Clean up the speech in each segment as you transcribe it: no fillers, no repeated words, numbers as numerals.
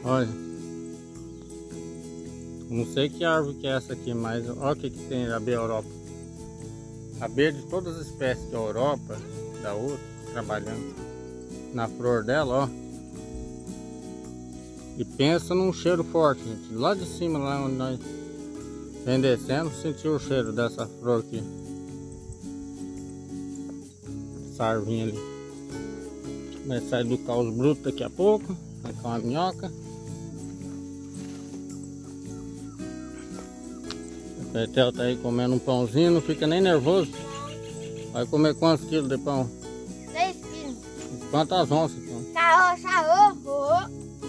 Olha. Não sei que árvore que é essa aqui, mas olha o que tem a abelha Europa. Abelha de todas as espécies da Europa, da outra, trabalhando na flor dela, ó. E pensa num cheiro forte, gente. Lá de cima, lá onde nós vem descendo, sentiu o cheiro dessa flor aqui. Essa arvinha ali. Vai sair do caos bruto daqui a pouco. Vai com uma minhoca. O Betel tá aí comendo um pãozinho, não fica nem nervoso. Vai comer quantos quilos de pão? 6 quilos. Quantas onças, então? Carro.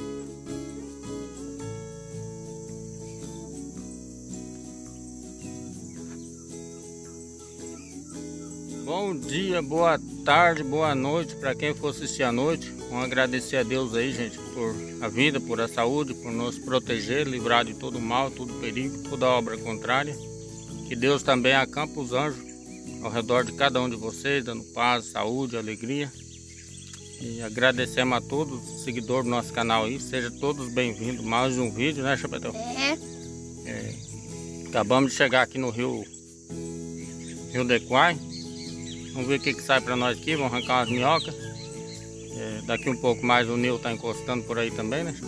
Bom dia, boa tarde, boa noite para quem for assistir à noite. Vamos agradecer a Deus aí, gente, por a vida, por a saúde, por nos proteger, livrar de todo mal, todo perigo, toda obra contrária. Que Deus também acampa os anjos ao redor de cada um de vocês, dando paz, saúde, alegria. E agradecemos a todos os seguidores do nosso canal aí. Sejam todos bem-vindos. Mais um vídeo, né, Chapetel? Acabamos de chegar aqui no Rio Dequai. Vamos ver o que sai para nós aqui. Vamos arrancar umas minhocas. Daqui um pouco mais o Nil tá encostando por aí também, né?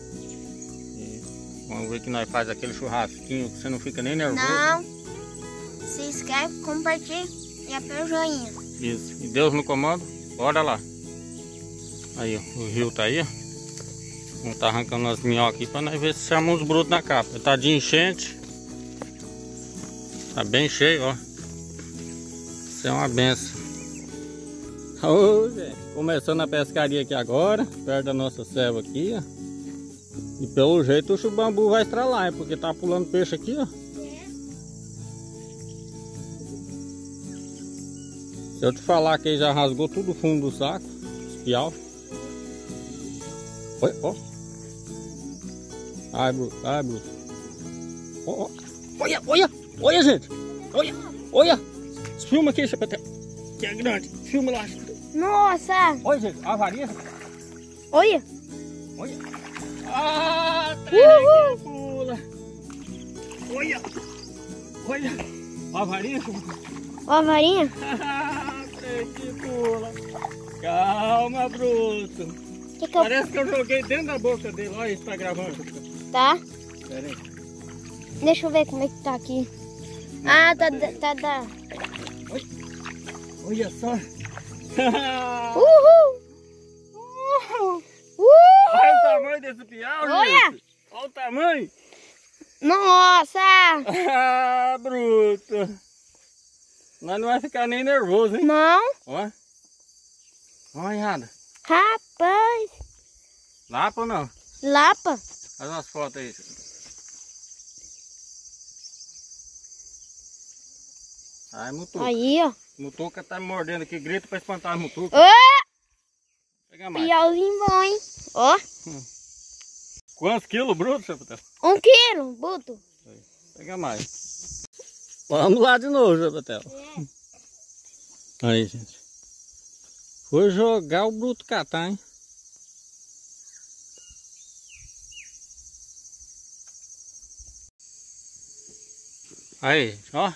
Vamos ver que nós faz aquele churrasquinho que você não fica nem nervoso. Não. Se inscreve, compartilha e aperta o joinha. Isso. E Deus no comando. Bora lá. Aí, ó, o rio tá aí, ó. Vamos tá arrancando as minhocas aqui para nós ver se chama uns brutos na capa. Tá de enchente. Tá bem cheio, ó. Isso é uma benção. Ô, gente, começando a pescaria aqui agora, perto da nossa selva aqui, ó. E pelo jeito o chubambu vai estralar, hein, porque tá pulando peixe aqui, ó. Se eu te falar que ele já rasgou tudo o fundo do saco, espial. Olha, ó. Ai, Bruto, ai, Bruto. Ó, ó. Olha, gente. Olha. Filma aqui, Chapetel. Que é grande. Filma lá. Nossa! Olha, gente, a varinha. Olha! Ah, trem que pula. Olha. A varinha. Ó a varinha. Ah, trem que pula. Calma, Bruto. Parece que eu joguei dentro da boca dele. Olha isso, tá gravando. Tá. Pera aí. Deixa eu ver como é que tá aqui. Ah, tá. Olha só. Olha o tamanho desse piau, gente. Olha o tamanho. Nossa! Ah, Bruto. Nós não vai ficar nem nervoso, hein? Não. Ó. Olha, Rapaz. Lapa ou não? Lapa. Faz umas fotos aí. Ai, mutuca. Aí, ó. Mutuca tá me mordendo aqui. Grita pra espantar as mutucas. Pega mais. Piauzinho bom, hein? Ó. Quantos quilos, Bruto, Chapetel? 1 quilo, Buto. Pega mais. Vamos lá de novo, Chapetel. Aí, gente. Foi jogar o Bruto catar, hein? Aí, gente, ó.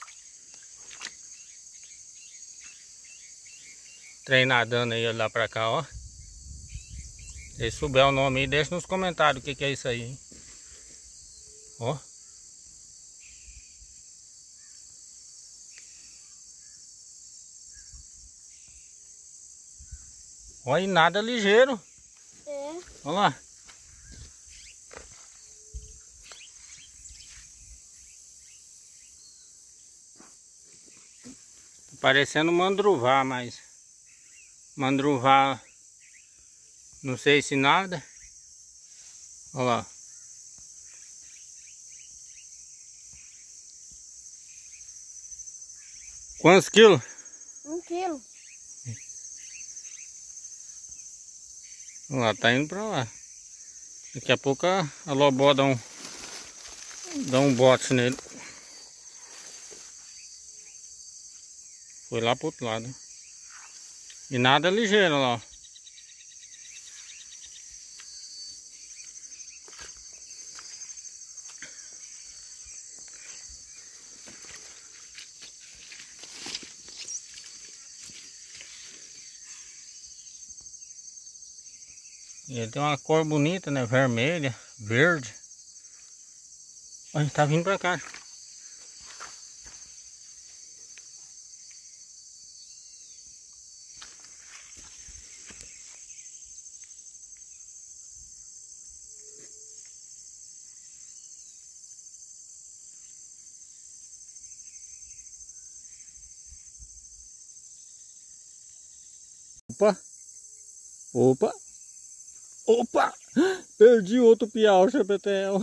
Trem nadando aí lá pra cá, ó. Se souber o nome aí, deixa nos comentários o que é isso aí, hein? Ó. Olha, nada ligeiro. Olha lá. Tá parecendo mandruvá, mas... Mandruvá... Não sei se nada. Olha lá. Quantos quilos? 1 quilo. Olha lá, tá indo pra lá. Daqui a pouco a lobó dá um bote nele. Foi lá pro outro lado. E nada ligeiro lá, ó. Ele tem uma cor bonita, né? Vermelha, verde. Olha, tá vindo pra cá. Opa! Opa! Opa! Perdi outro piau, Chapetel.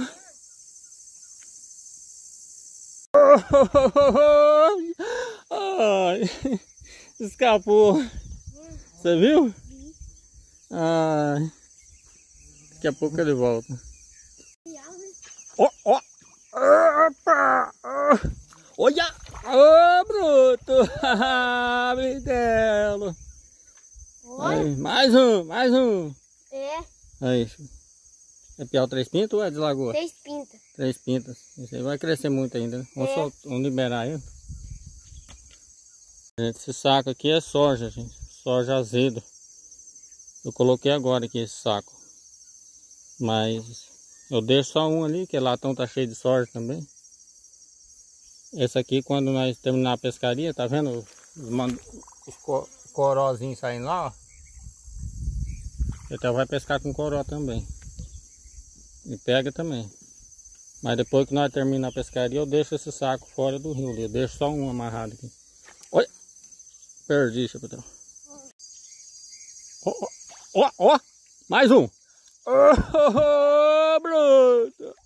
Ai, escapou. Você viu? Ai, daqui a pouco ele volta. Ó, ó! Opa! Olha! Ô, bruto! Brinquelo! Aí, mais um! É. Aí, é piau 3 pintas ou é de lagoa? 3 pintas. 3 pintas. Isso aí vai crescer muito ainda, né? Vamos liberar ele. Gente, esse saco aqui é soja, gente. Soja azedo. Eu coloquei agora aqui esse saco. Mas eu deixo só um ali, que latão tá cheio de soja também. Esse aqui, quando nós terminar a pescaria, tá vendo? Os corozinhos saindo lá, ó. Até vai pescar com coró também. E pega também. Mas depois que nós terminamos a pescaria, eu deixo esse saco fora do rio ali. Eu deixo só um amarrado aqui. Olha! Perdi, Chapetel. Ó, ó, ó! Mais um! Oh, bruto!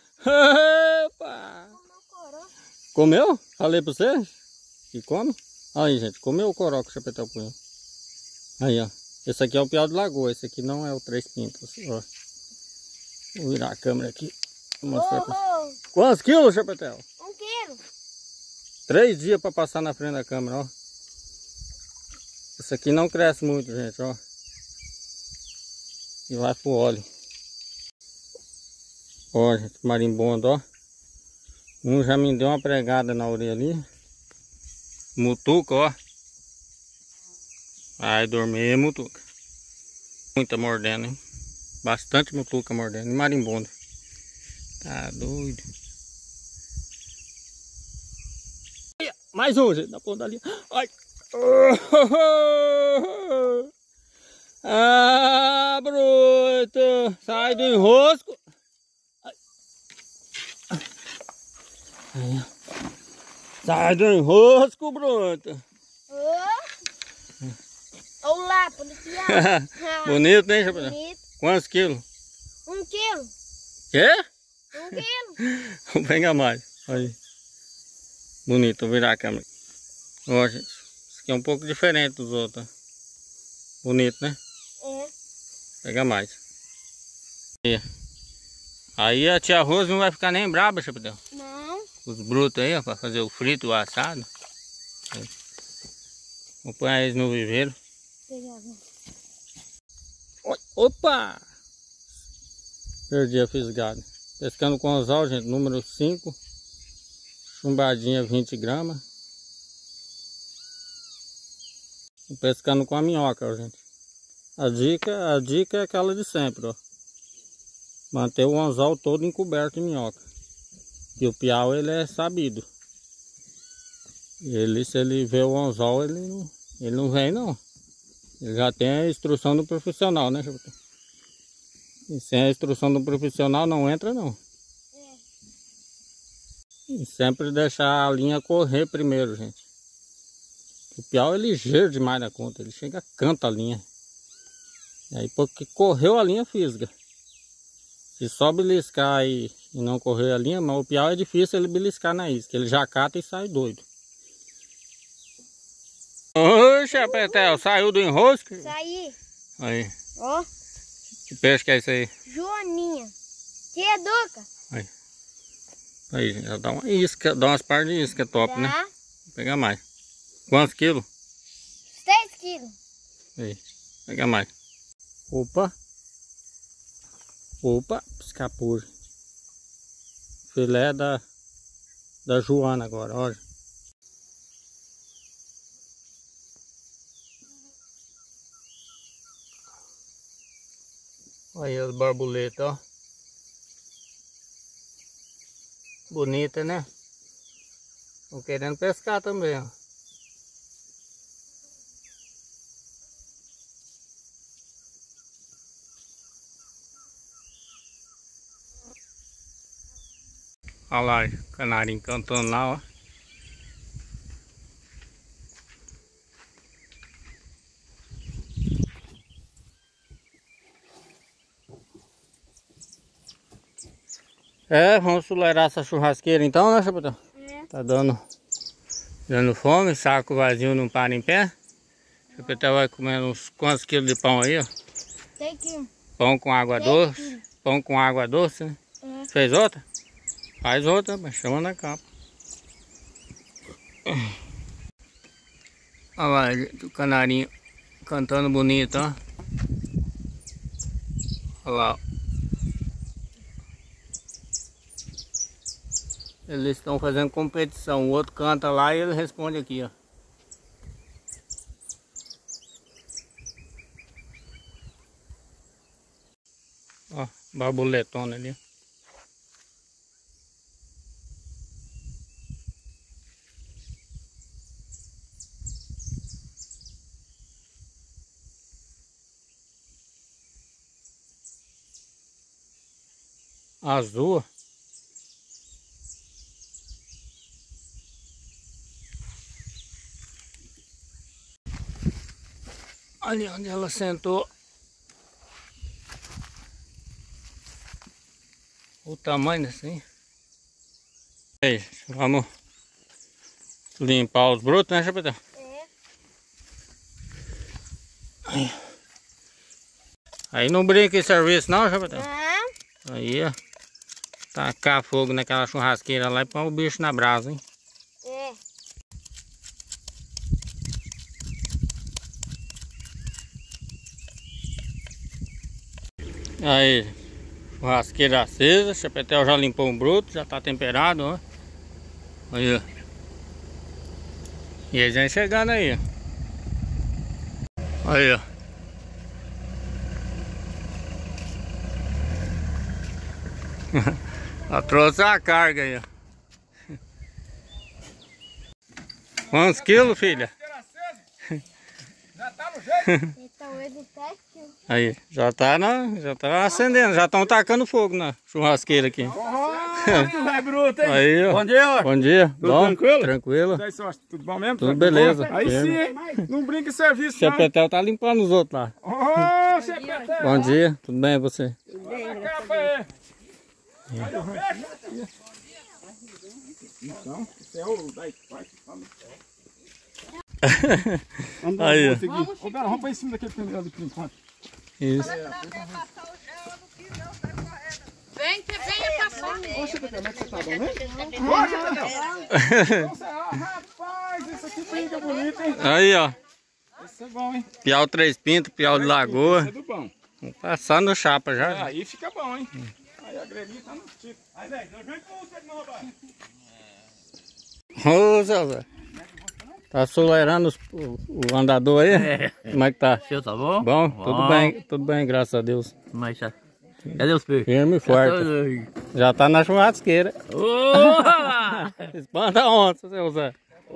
Epa! Comeu? Falei pra você? Que come? Aí, gente, comeu o coró que o Chapetel punha. Aí, ó. Esse aqui é o piau de lagoa. Esse aqui não é o 3 pintas. Ó. Vou virar a câmera aqui. Vou mostrar pra você. Quantos quilos, Chapetel? 1 quilo. 3 dias para passar na frente da câmera, ó. Esse aqui não cresce muito, gente, ó. E vai pro óleo. Ó, gente, marimbondo, ó. Um já me deu uma pregada na orelha ali. Mutuca, ó. Vai dormir, mutuca. Muita mordendo, hein? Bastante mutuca mordendo. E marimbondo. Tá doido. Mais um, gente, na ponta ali. Ai. Ah, bruto. Sai do enrosco. Ai. Sai do enrosco, bruto. Olha lá, policial. Bonito, né, Chapetel? Bonito. Quantos quilos? 1 quilo. Quê? 1 quilo. Vou pegar mais. Aí. Bonito, vou virar a câmera. Ó, gente. Isso aqui é um pouco diferente dos outros. Bonito, né? É. Pega mais. Aí a tia Rose não vai ficar nem braba, Chapetel. Não. Os brutos aí, ó, pra fazer o frito e o assado. Aí. Vou pôr eles no viveiro. Opa! Perdi a fisgada. Pescando com anzol, gente, número 5. Chumbadinha 20 gramas. Tô pescando com a minhoca, ó, gente. A dica é aquela de sempre, ó. Manter o anzol todo encoberto de minhoca. E o piau, ele é sabido. Se ele vê o anzol, ele não vem, não. Ele já tem a instrução do profissional, né, Chapetel? E sem a instrução do profissional não entra, não. É. E sempre deixar a linha correr primeiro, gente. O piau é ligeiro demais na conta. Ele chega, canta a linha. E aí porque correu a linha, fisga. Se só beliscar e não correr a linha, mas o piau é difícil ele beliscar na isca. Ele já cata e sai doido. Ô, Chapetel, saiu do enrosco? Saí. Aí. Ó. Que peixe que é esse aí? Joaninha. Que é duca. Aí. Aí, gente, já dá uma isca, dá umas partes de isca top, né? Vou pegar mais. Quantos quilos? 6 quilos. Aí, pega mais. Opa. Opa, escapou. Filé da Joana agora, olha. Olha aí as borboletas, ó. Bonita, né? Estão querendo pescar também, ó. Olha lá, o canarinho cantando lá, ó. Vamos tolerar essa churrasqueira então, né, Chapetão? Tá dando fome, saco vazio não para em pé. Chapetão vai comendo uns quantos quilos de pão aí, ó. 10 quilos. Pão com água doce. Pão com água doce, né? Fez outra? Faz outra, mas chama na capa. Olha lá, o canarinho cantando bonito, ó. Olha lá. Eles estão fazendo competição. O outro canta lá e ele responde aqui, ó. Ó, borboletona ali. Azul. Ali onde ela sentou. O tamanho assim. Aí, vamos limpar os brotos, né, Chapetão? Aí não brinca em serviço não, Chapetão? Aí, ó. Tacar fogo naquela churrasqueira lá e pôr o bicho na brasa, hein? Aí, churrasqueira acesa, Chapetel já limpou o broto, já tá temperado, ó. Aí, ó. E eles vêm chegando aí, ó. Aí, ó. Ela trouxe a carga aí, ó. Quantos quilos, filha? Já tá no jeito. Aí, já tá acendendo, já estão tacando fogo na churrasqueira aqui. Bruto, hein? Aí, ó. Bom dia. Bom dia. Tudo tranquilo? Tranquilo. Tudo bom mesmo? Tudo beleza. Aí sim, hein? Não brinca em serviço, O Chapetel tá limpando os outros lá. Ô, Chapetel. Bom dia, tudo bem você? Tudo bem. A capa aí. Então, esse é o da Spike. Aí, ó. Vamos pra cima daquele primeiro ali por enquanto. Isso. Vem passar. Ô, Chapetel, como é que você tá bom, né? Ô, Chapetel. Rapaz, esse aqui fica bonito, hein? Aí, ó. Esse é bom, hein? Piau 3 Pintos, piau de lagoa. Esse é do bom. Vamos passar no chapa já. Aí fica bom, hein? Aí a grelinha tá no tipo. Aí, velho, eu já com você de novo, rapaz. Ô, Zé. Tá acelerando o andador aí? Como é que tá? Seu, tá bom? Bom? Tudo bem, graças a Deus. Mas já... Cadê os peixes? Firme e forte. Já tá na churrasqueira. Espanta a onça, seu Zé.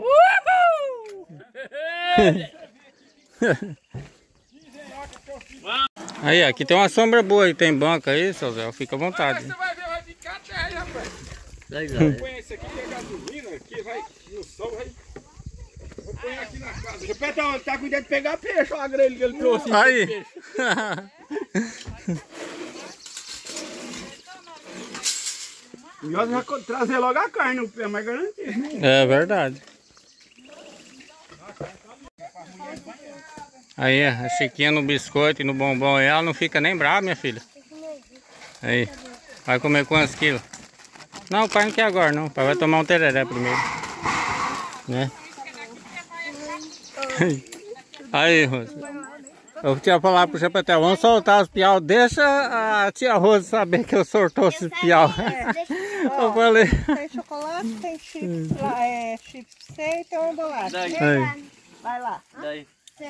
Aí, aqui tem uma sombra boa e tem banca aí, seu Zé. Fica à vontade. Você vai ver, vai ficar até aí, rapaz. Põe esse aqui que é gasolina, que vai no sol, vai. Vou pôr aqui na casa. Chapetel, ele tá cuidando de pegar peixe, olha a grelha que ele trouxe. Aí. Melhor já trazer logo a carne, o pé mais garantido, né? É verdade. Aí, a Chiquinha no biscoito e no bombom aí, ela não fica nem brava, minha filha. Aí, vai comer quantos quilos? Não, o pai não quer agora não, o pai vai tomar um tereré primeiro. Né? Aí, Rosa. Eu tinha falado pro Chapetel, vamos soltar os piau, deixa a tia Rosa saber que eu soltou esse piau. Eu falei. Tem chocolate, tem chips, chips C e tem uma bolacha. Vai lá. Daí.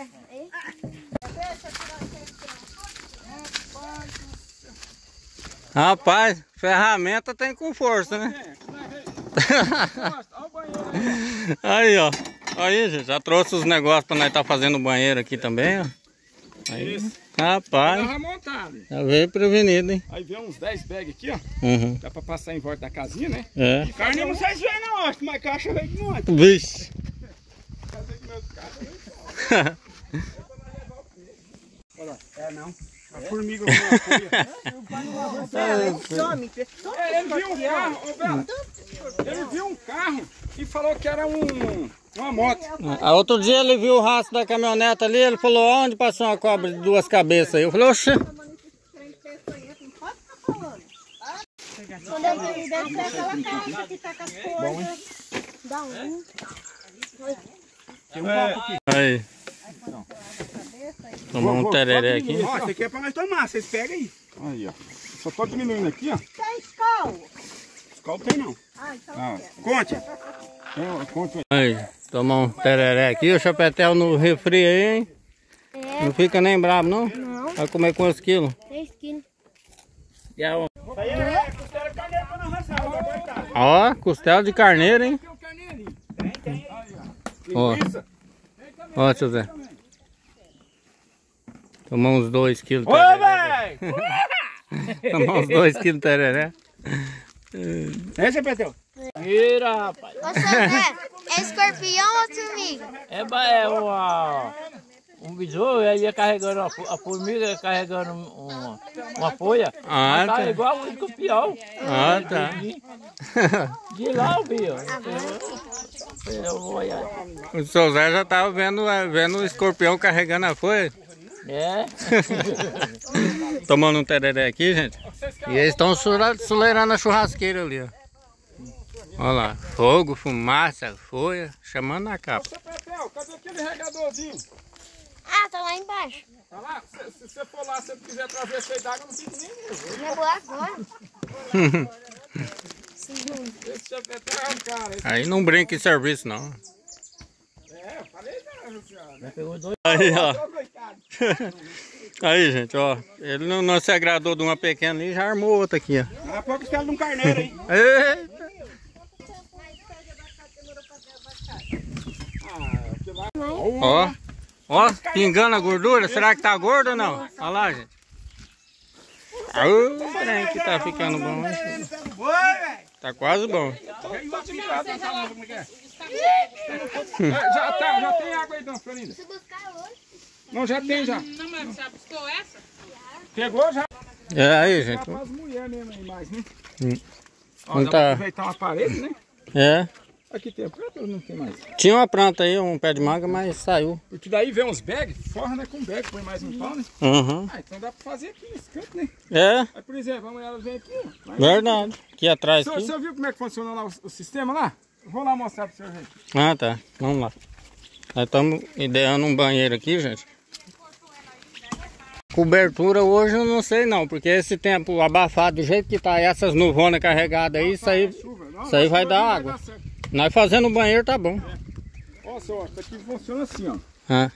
Rapaz, ferramenta tem com força, né? Aí, ó. Aí, gente, já trouxe os negócios pra nós estar fazendo o banheiro aqui também, ó. Aí, rapaz, já veio prevenido, hein? Aí vem uns 10 bags aqui, ó. Uhum. Dá pra passar em volta da casinha, né? É. E carne não sei se vem não, acho, mas caixa vem de monte. Vixe. Olha, não. A formiga com a folha. Ele viu um carro, ô Bela, ele viu um carro e falou que era uma moto. Outro dia ele viu o rastro da caminhonete ali, ele falou, onde passou uma cobra de 2 cabeças aí? Eu falei, oxe. Quando eu vi, deve ser aquela caixa que tá com as coisas. Dá um. Tem um copo aqui. Aí. Tomar um tereré aqui. Ó, isso aqui é pra nós tomar, vocês pegam aí. Aí, ó. Só tô diminuindo aqui, ó. Tem escol? Escol tem não. Ah, então Conte. Conte aí. Tomar um tereré aqui, o Chapetel no refri aí, hein? É. Não fica nem bravo, não? Não. Vai comer quantos quilos? 3 quilos. E a... Isso aí é costela de carneiro pra nós raçar, ó, coitado. Ó, costela de carneiro, hein? Tem o carneiro ali. Tem. Ó. Linguiça. Ó, seu Zé. Tomar uns 2 quilos de Ô, tereré. velho! Tomar uns 2 quilos de tereré. É, Zé Peteu? Vira, rapaz. Ô, seu Zé, é escorpião ou formiga? Um besouro, ele ia carregando a formiga, carregando uma folha. Ah, Tá tá. igual o escorpião. Ah, tá. De lá, o bicho. Eu vou olhar. O seu Zé já tava vendo o escorpião carregando a folha. É. Tomando um tereré aqui, gente. E eles estão suleirando a churrasqueira ali, ó. Olha lá, fogo, fumaça, folha, chamando na capa. Zé Peteu, cadê aquele regadorzinho? Ah, tá lá embaixo. Tá lá? Se você for lá, se você quiser trazer cheio d'água, não fica nem nervoso. Eu vou agora. Esse Zé Peteu é um cara. Aí não brinca em serviço, não. Eu falei não, senhora. Aí, ó. Coitado. Aí, gente, ó. Ele não se agradou de uma pequena ali, já armou outra aqui, ó. Ah, põe a costela de um carneiro aí. Eita. Ó. Ó, pingando a gordura. Será que tá gordo ou não? Olha lá, gente. O trem que tá ficando bom, hein? Oi, velho. Tá quase bom. Já tem água aí, dona Florinda? Se buscar hoje. Não, já tem já. Não, mas já buscou essa? Pegou já? É aí, gente. Tá as mulheres mesmo aí mais, né? Ó, Não dá tá. pra aproveitar uma parede, né? É. Aqui tem planta ou não tem mais? Tinha uma planta aí, um pé de manga, mas saiu. Porque daí vem uns bags, forra né, com bag, põe mais um pau, né? Uhum. Ah, então dá pra fazer aqui nesse canto, né? É, Aí, por exemplo, amanhã ela vem aqui, ó. verdade. Aqui atrás. Você Aqui. viu como é que funciona lá o sistema lá? Eu vou lá mostrar pro senhor, gente. Ah, tá. Vamos lá. Nós estamos ideando um banheiro aqui, gente. Cobertura hoje eu não sei não, porque esse tempo abafado, do jeito que tá essas nuvonas carregadas aí, isso aí vai dar água. Nós fazendo o banheiro tá bom. Ó, senhor, isso aqui funciona assim, ó. Ah.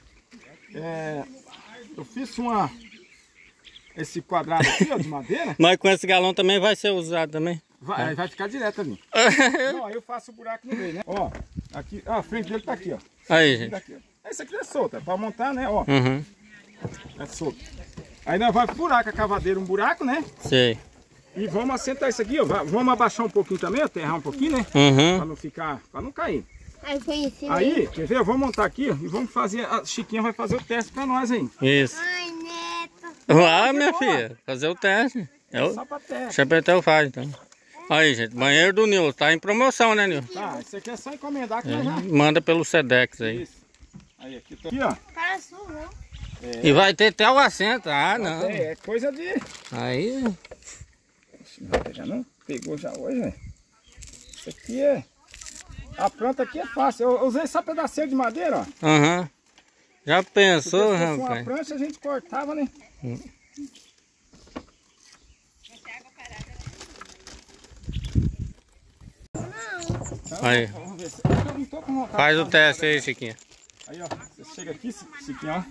Eu fiz esse quadrado aqui, ó, de madeira. Mas com esse galão também vai ser usado também. Vai ficar direto ali. Não, aí eu faço o buraco no meio, né? Ó, aqui, ó, a frente dele tá aqui, ó. Aí, gente. Daqui, ó. Esse aqui é solto, é pra montar, né? Ó, Uhum. é solto. Aí nós vamos furar com a cavadeira um buraco, né? Sei. E vamos assentar isso aqui, ó. Vamos abaixar um pouquinho também, aterrar um pouquinho, né? Pra Uhum. não ficar, pra não cair. Aí foi em cima. Aí, quer ver? Eu vou montar aqui, ó, e vamos fazer, a Chiquinha vai fazer o teste pra nós aí. Isso. Ai, Neto. Lá, minha filha, fazer o teste. Só pra teste. Chapetel faz, então. Aí, gente, banheiro do Nilson. Tá em promoção, né, Nilson? Tá, isso aqui é só encomendar que nós já... Manda pelo Sedex aí. Isso. Aí, aqui, aqui ó. Parece não. E vai ter até o assento. Ah, não. É coisa de... Aí, Já não pegou já hoje, velho. Isso aqui é... A planta aqui é fácil. Eu usei só pedacinho de madeira, ó. aham. Já pensou, Porque se fosse rapaz? uma prancha a gente cortava, né? Aí. Vamos ver se... Eu não tô com vontade Faz de o fazer teste nada. aí, Chiquinho. Aí, ó. Você chega aqui, Chiquinho, ó.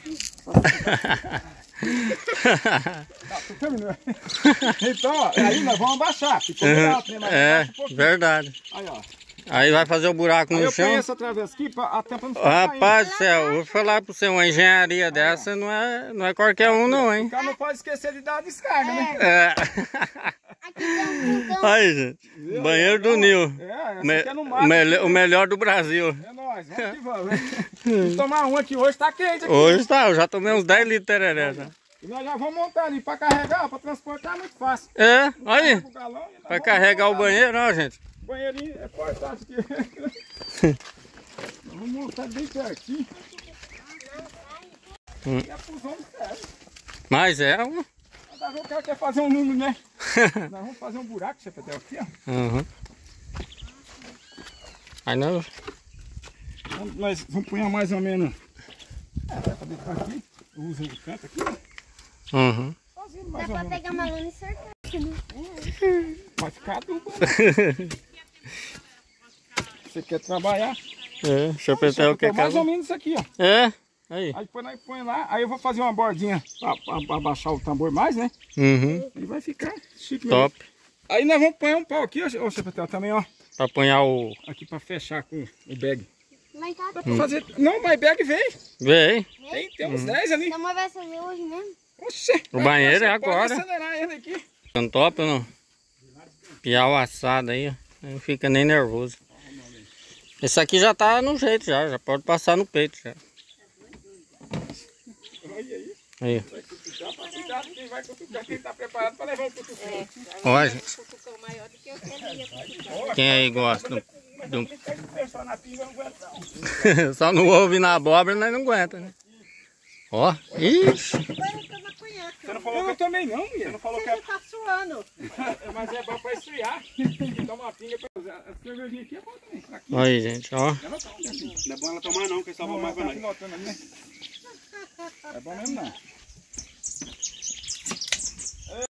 Tá, tu terminou. Então, ó, aí nós vamos abaixar. Ficou muito alto, né? Mas abaixa um pouquinho. Verdade. Aí, ó. Aí vai fazer o buraco Aí no eu ponho chão. essa travessa aqui pra a tampa não ficar Rapaz do céu, eu vou falar pra você, uma engenharia dessa não é qualquer um não, hein? O cara não pode esquecer de dar a descarga, né? É. Aqui tem um fogão. Aí, gente, banheiro do Nil. É, essa aqui é no mato. O melhor do Brasil. É nóis, vamos que vamos, né? Vamos tomar um aqui hoje, tá quente aqui. Hoje tá, eu já tomei uns 10 litros de tereré já. E nós já vamos montar ali pra carregar, pra transportar é muito fácil. É, aí, Pro galão, e nós pra vamos carregar o montar banheiro, ó, gente. ali. Banheirinho é portátil aqui. Nós vamos montar bem pertinho. E a fusão de ferro. Mas é O cara quer fazer um número, né? Nós vamos fazer um buraco, Chepetel, aqui, ó. Uhum. Aí não. Nós vamos pôr mais ou menos. Vai pra dentro aqui. Usa o canto aqui. Uhum. Fazendo Dá mais ou pra menos. pegar uma lona e sortar. Vai ficar duplo. Você quer trabalhar? É, Chepetel quer mais ou casar. menos isso aqui, ó. É, aí. Aí depois nós põe lá, aí eu vou fazer uma bordinha pra abaixar o tambor mais, né? Uhum. E vai ficar chique mesmo. Top. Aí nós vamos pôr um pau aqui, ó, Chepetel, também, ó. Pra apanhar o. Aqui pra fechar com o bag. Mas tá. Dá pra fazer... Não, mas bag veio. Vê Tem uns 10 ali. Então, mas vai fazer hoje mesmo? Oxê. O banheiro é Você pode agora. acelerar ele aqui. Ficando top ou não? Piar o assado aí, ó. Não fica nem nervoso. Esse aqui já tá no jeito já pode passar no peito já. Aí. Vai cutucar pra cuidar. Quem vai cutucar, quem tá preparado pra levar o cutucão. Ó, gente. Quem aí gosta do... Só na pinga não aguenta não. Só no ovo e na abóbora nós não aguenta, né? Ó, ixi. Você não falou que eu também não, mulher. Você não falou que Você tá suando. Mas é bom pra esfriar. Dá uma pinga pra usar. A cervejinha aqui é boa também. Aqui. Olha aí, gente, ó. Não é bom ela tomar não, que salva mais pra nós. É bom mesmo não.